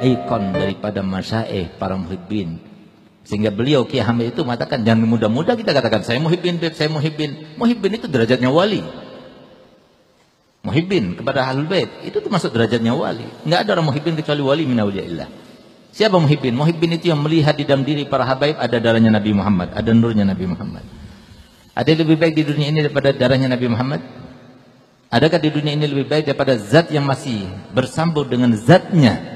ikon daripada masyaikh para muhibbin. Sehingga beliau Kiai Hamid itu mengatakan, jangan mudah-mudah kita katakan saya muhibbin, saya muhibbin. Muhibbin itu derajatnya wali. Muhibbin kepada ahlul bait itu termasuk derajatnya wali. Enggak ada orang muhibbin kecuali wali min auliyaillah. Siapa muhibbin? Muhibbin itu yang melihat di dalam diri para habaib ada darahnya Nabi Muhammad, ada nurnya Nabi Muhammad. Ada yang lebih baik di dunia ini daripada darahnya Nabi Muhammad? Adakah di dunia ini lebih baik daripada zat yang masih bersambung dengan zatnya